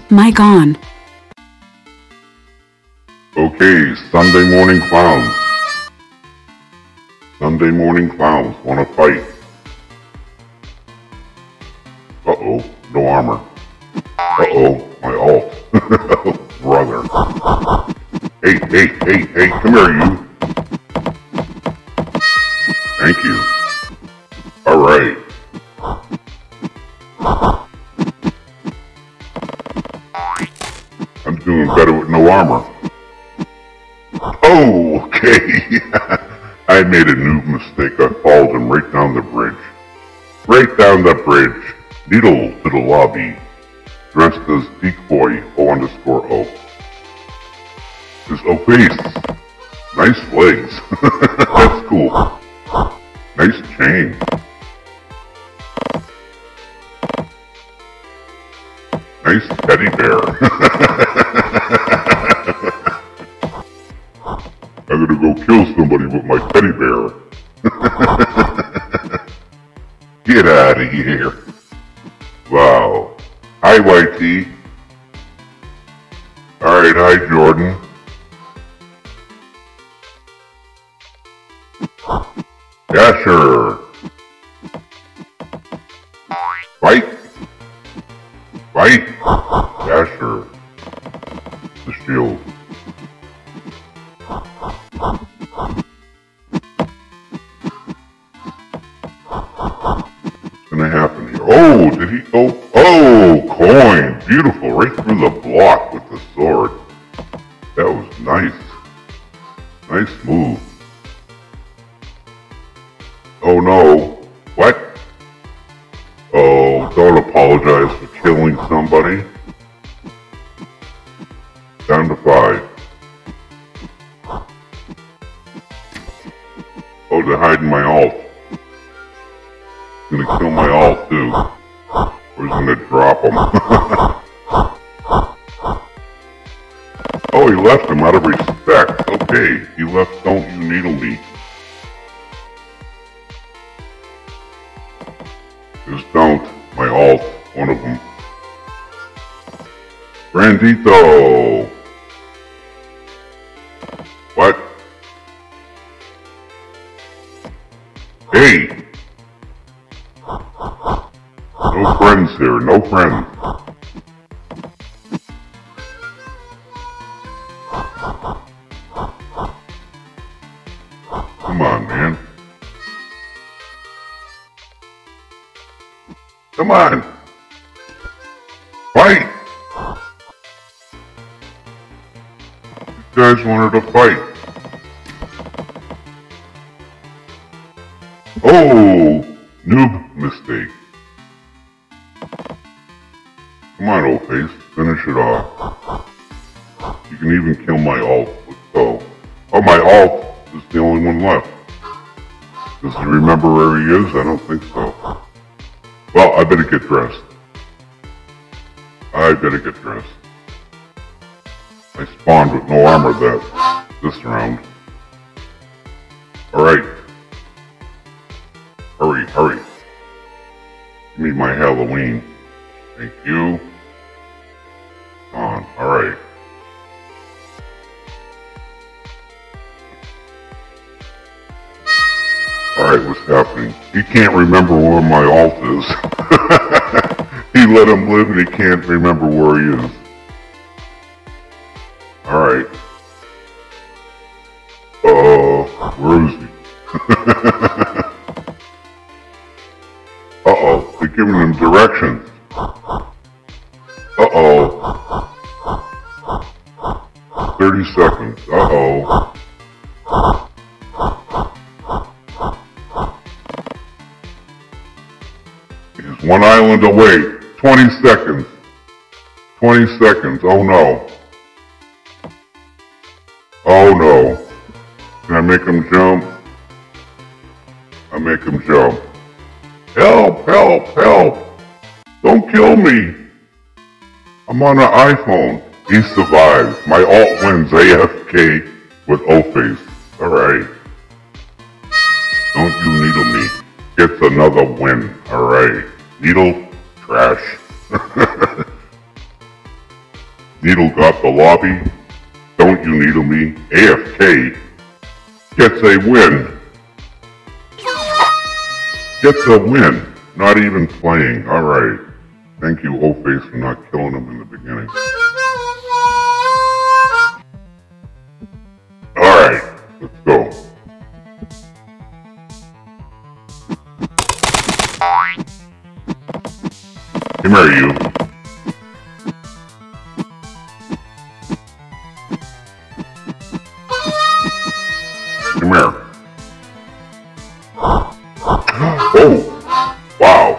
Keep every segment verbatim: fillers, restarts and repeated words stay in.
Mic on. Okay, Sunday morning clowns. Sunday morning clowns wanna fight. Uh-oh, no armor. Uh-oh, my ult. Brother. Hey, hey, hey, hey, come here, you. Thank you. Alright. I'm doing better with no armor. Oh, okay. I made a noob mistake. I followed him right down the bridge. Right down the bridge. Needle to the lobby. Dressed as decoy O underscore O. His O face. Nice legs. That's cool. Nice chain. Nice teddy bear. I'm gonna go kill somebody with my teddy bear. Get out of here. Wow. Hi, Y T. Alright, hi, Jordan. Yeah, sure. Fight. Fight. Yeah, sure. The shield. What's gonna happen here? Oh, did he go? Oh, coin. Beautiful. Right through the block with the sword. That was nice. Nice move. Oh no. What? Oh, don't apologize for killing somebody. Down to five. Oh, they're hiding my ult. He's gonna kill my ult too. Or he's gonna drop him. Oh, he left him out of respect. Okay, he left Don't You Needle Me. Just don't. My ult. One of them. Brandito! What? Hey! No friends here, no friends. Come on, man. Come on! Fight! You guys wanted to fight. Oh! Noob mistake. Come on, O-Face. Finish it off. You can even kill my ult with Go. Oh, my ult is the only one left. Does he remember where he is? I don't think so. Well, I better get dressed. I better get dressed. I spawned with no armor that this round. Alright. Hurry, hurry. Give me my Halloween. Thank you. On, alright. Alright, what's happening? He can't remember where my ult is. He let him live and he can't remember where he is. Alright. Uh, where is he? Uh-oh, they're giving him directions. Uh-oh. thirty seconds. Uh-oh. He's one island away. twenty seconds. twenty seconds. Oh no. Oh no. Can I make him jump? I make him jump. Help, help, help. Don't kill me. I'm on an iPhone. He survives. My ult wins A F K with O-Face. Alright. Don't You Needle Me. Gets another win. Alright. Needle, trash. Needle got the lobby. Don't you needle me? A F K gets a win. Gets a win. Not even playing. Alright. Thank you, O-Face, for not killing him in the beginning. Alright. Let's go. Come here, you. Come here. Oh! Wow.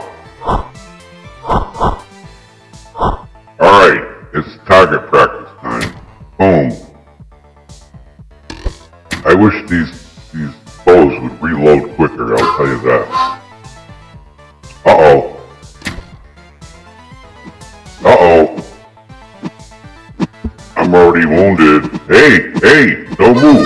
Alright, it's target practice time. Boom. I wish these these bows would reload quicker, I'll tell you that. Uh-oh. Uh-oh. I'm already wounded. Hey, hey, don't move.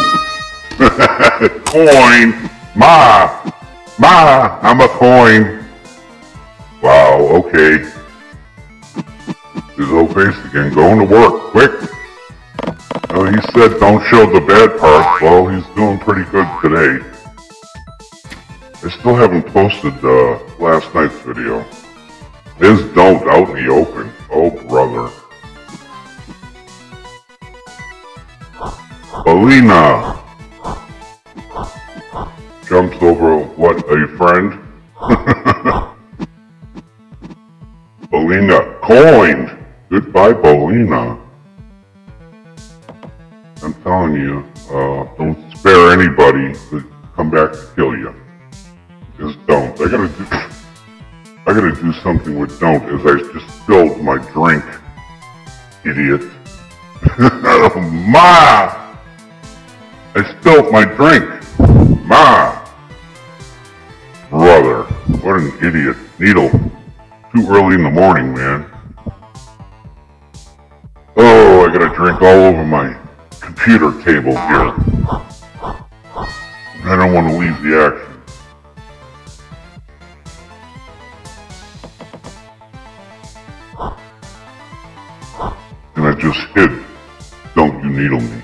Coin! Ma! Ma! I'm a coin! Wow, okay. There's O-Face again, going to work, quick! Oh, he said don't show the bad parts. Well, he's doing pretty good today. I still haven't posted uh, last night's video. Is don't out in the open. Oh, brother. Alina! Jumps over, what, a friend? Bolina, coined! Goodbye, Bolina. I'm telling you, uh, don't spare anybody to come back to kill you. Just don't. I gotta do, I gotta do something with don't, as I just spilled my drink. Idiot. Ma! I spilled my drink! Ma! Brother, what an idiot. Needle. Too early in the morning, man. Oh, I gotta drink all over my computer table here. I don't want to leave the action. And I just hid. Don't you needle me.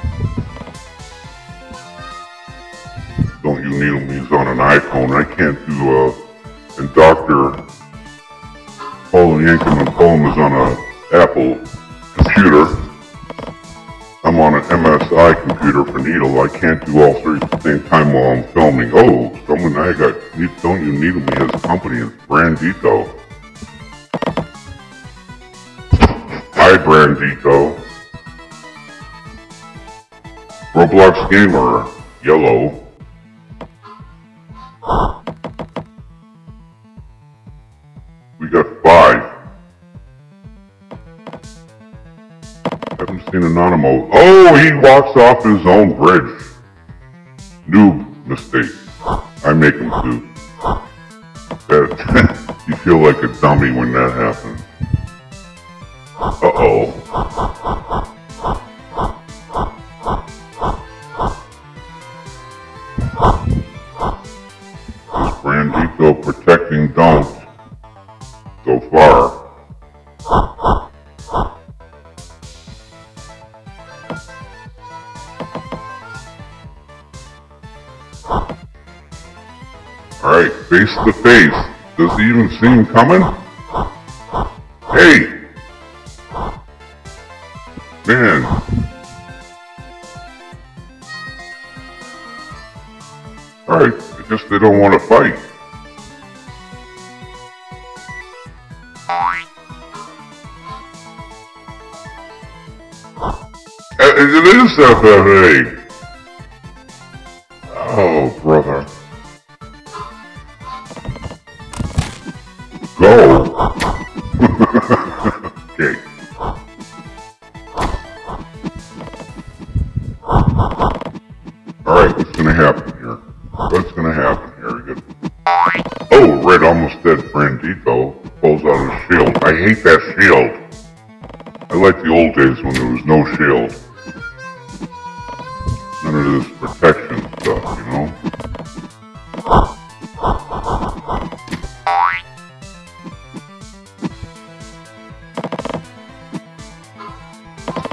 Don't you needle me is on an iPhone. I can't do, uh, and Doctor Paul Yankoman Poem is on an Apple computer. I'm on an M S I computer for Needle. I can't do all three at the same time while I'm filming. Oh, someone I got, Don't You Needle Me has a company. It's Brandito. Hi, Brandito. Roblox Gamer, yellow. We got five. Haven't seen Anonymous. Oh, he walks off his own bridge. Noob mistake. I make him too. That, you feel like a dummy when that happens. Uh-oh. Is Brandito protecting Don't so far? Alright, face to face. Does he even see him coming? Hey! Man. Alright, I guess they don't want to fight. It is F F A! Oh, brother. Go! Okay. Alright, what's gonna happen here? What's gonna happen here? Get... Oh, Red almost dead Brandito pulls out his shield. I hate that shield. I like the old days when there was no shield. None of this protection stuff, you know?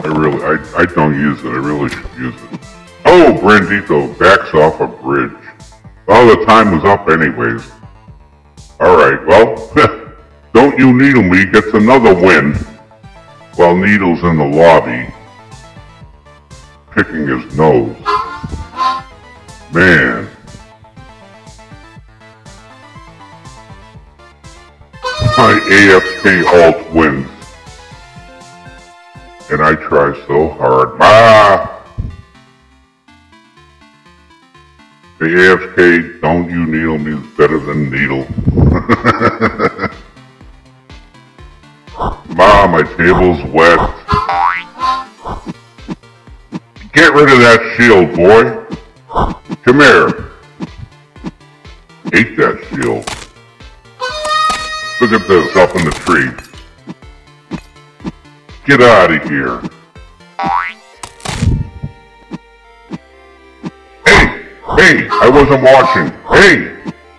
I really, I, I don't use it. I really should use it. Oh, Brandito backs off a bridge. Well, the time was up anyways. Alright, well, Don't You Needle Me gets another win, while Needle's in the lobby, picking his nose. Man. My A F K alt wins. And I try so hard. Ah! The A F K Don't You Needle Me is better than Needle. Ma, my table's wet. Get rid of that shield, boy. Come here. Ate that shield. Look at this up in the tree. Get out of here. Hey! Hey! I wasn't watching. Hey!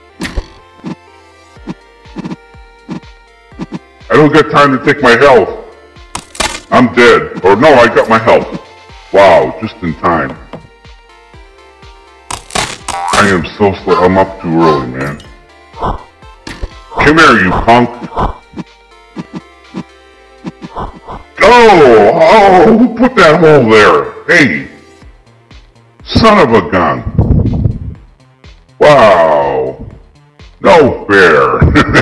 I don't get time to take my health. I'm dead. Or no, I got my health. Wow, just in time. I am so slow. I'm up too early, man. Come here, you punk. Oh, oh, who put that hole there? Hey, son of a gun. Wow. No fair.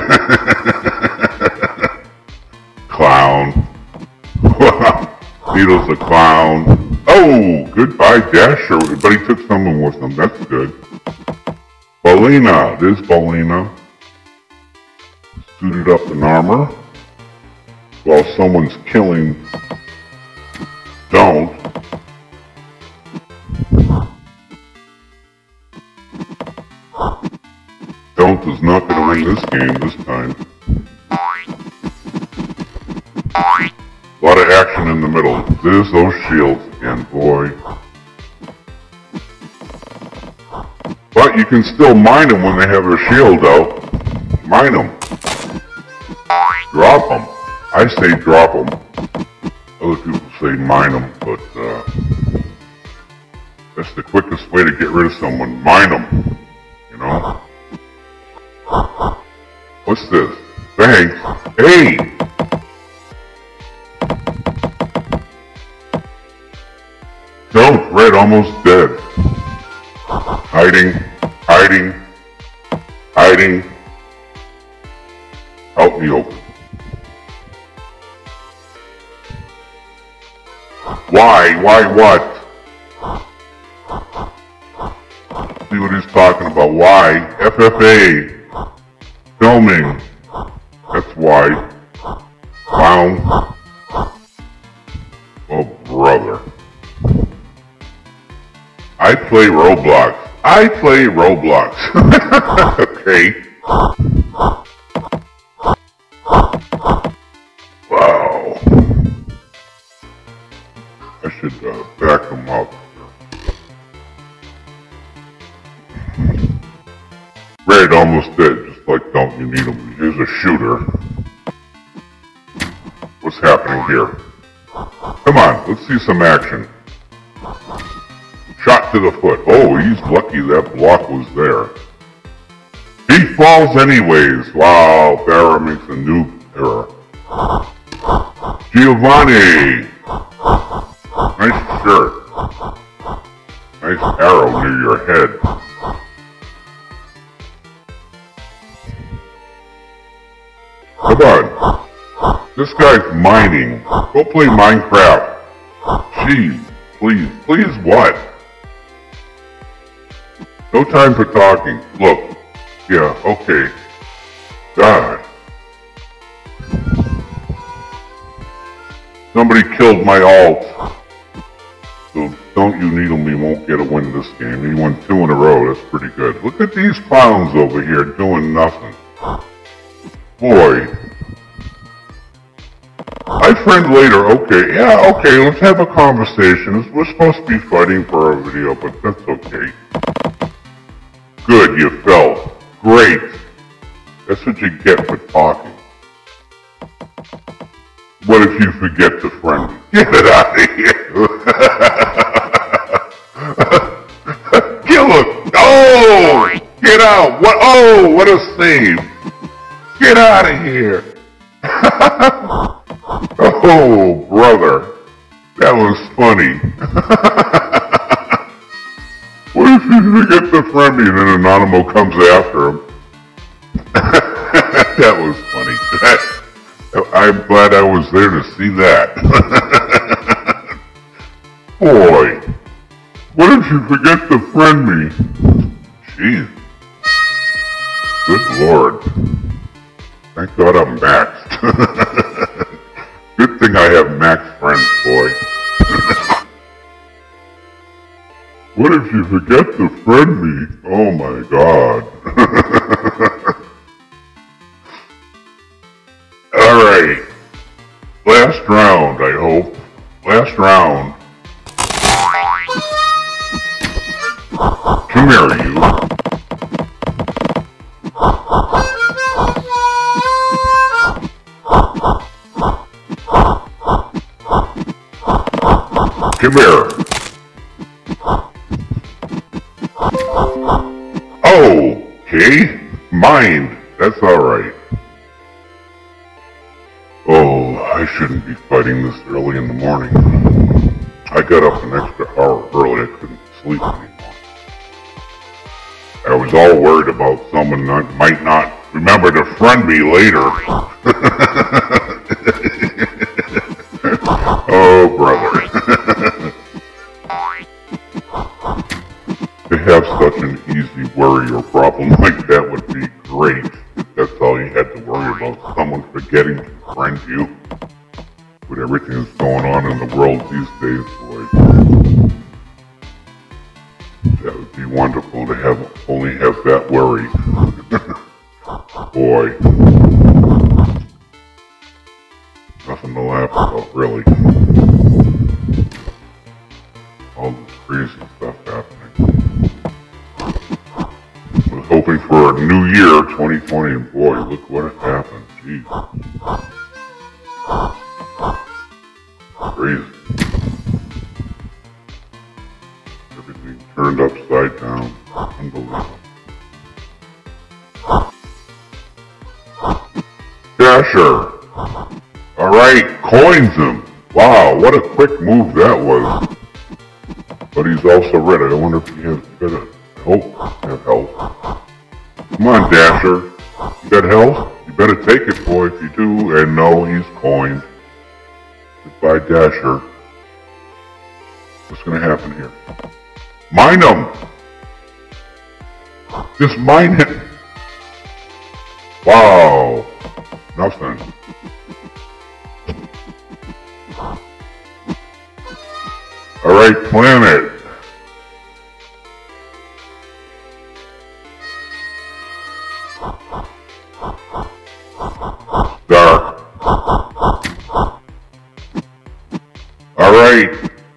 Clown. Needle's a clown. Oh, goodbye, Dasher. But he took someone with him. That's good. Balina. There's Balina. Suited up in armor. While someone's killing Don't. Don't is not going to win this game this time. A lot of action in the middle. There's those shields again, boy. But you can still mine them when they have their shield out. Mine them. Drop them. I say drop them. Other people say mine them, but uh, that's the quickest way to get rid of someone. Mine them. You know? What's this? Thanks. Hey! Don't. Red almost dead. Hiding. Hiding. Hiding. Out in the open. Why? Why what? See what he's talking about. Why? F F A. Filming. That's why. Clown. Oh, brother. I play Roblox. I play Roblox. Okay. Wow. I should uh, back him up. Red almost dead, just like Don't You Need Him. Here's a shooter. What's happening here? Come on, let's see some action. Shot to the foot. Oh, he's lucky that block was there. He falls anyways. Wow, Farrah makes a new error. Giovanni! Nice shirt. Nice arrow near your head. Come on. This guy's mining. Go play Minecraft. Jeez, please, please what? No time for talking. Look. Yeah, okay. God. Somebody killed my alt. So Don't You Needle Me won't get a win this game. He won two in a row. That's pretty good. Look at these clowns over here doing nothing. Boy. I friend later. Okay, yeah, okay. Let's have a conversation. We're supposed to be fighting for our video, but that's okay. Good, you fell. Great. That's what you get for talking. What if you forget to friend me? Get it out of here! Kill him! Oh! Get out! What? Oh, what a save! Get out of here! Oh, brother. That was funny. What if you forget to friend me and then Anonymous comes after him? That was funny. I'm glad I was there to see that. Boy, what if you forget to friend me? Jeez. Good Lord. Thank God I'm maxed. Good thing I have max friends, boy. What if you forget to friend me? Oh my God. Alright. Last round, I hope. Last round. Come here, you. Come here. Okay. Mind. That's alright. Oh, I shouldn't be fighting this early in the morning. I got up an extra hour early. I couldn't sleep anymore. I was all worried about someone that might not remember to friend me later. Oh, brother. To have such an easy worry or problem like that would be great. If that's all you had to worry about, someone forgetting to friend you. With everything that's going on in the world these days, boy. That would be wonderful to have only have that worry. Boy. Nothing to laugh about, really. All this crazy stuff happening. I was hoping for a new year, twenty twenty, and boy, look what happened. Jeez. Crazy. Everything turned upside down. Unbelievable. Dasher! Alright, coins him! Wow, what a quick move that was. But he's also red. I wonder if he has better health. Have health. Come on, Dasher. You got health? You better take it, boy, if you do. And no, he's coined. Goodbye, Dasher. What's gonna happen here? Mine him! Just mine him! Wow! Nothing. Alright, planet. Dark. Alright.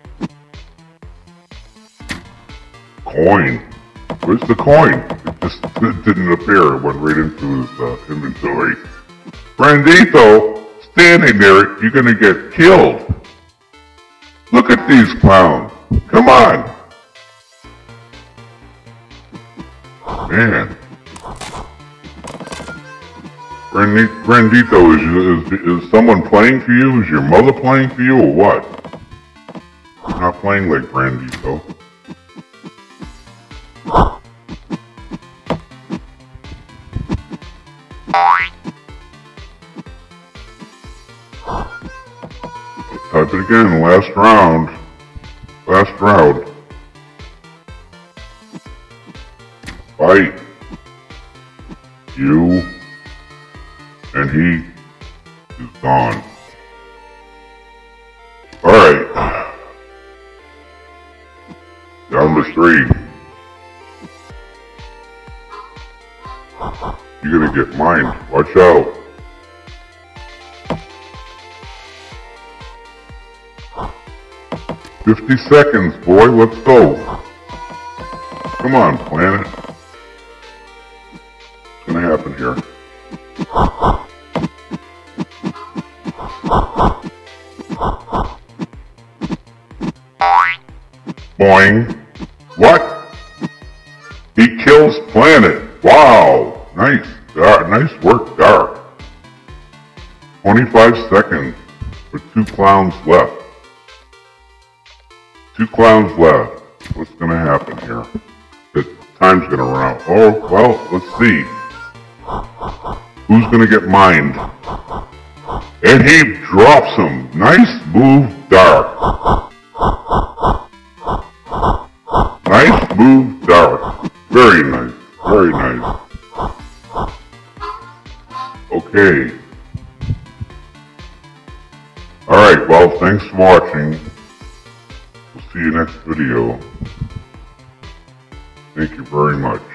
Coin. Where's the coin? It just it didn't appear. It went right into his uh, inventory. Brandito, standing there, you're gonna get killed. Look at these clowns. Come on. Man. Brandito, is, is, is someone playing for you? Is your mother playing for you or what? I'm not playing like Brandito. Type it again, last round. Last round. Fight. You. And he is gone. Alright. Down to three. You're gonna get mined. Watch out. Fifty seconds, boy. Let's go. Come on, planet. What's gonna happen here? Boing. What? He kills Planet. Wow. Nice. Dar- nice work, Dark. twenty-five seconds with two clowns left. Two clowns left. What's gonna happen here? The time's gonna run out. Oh, well, let's see. Who's gonna get mined? And he drops him. Nice move, Dark. Nice move, Dark. Very nice. Very nice. Okay. Alright, well, thanks for watching. We'll see you next video. Thank you very much.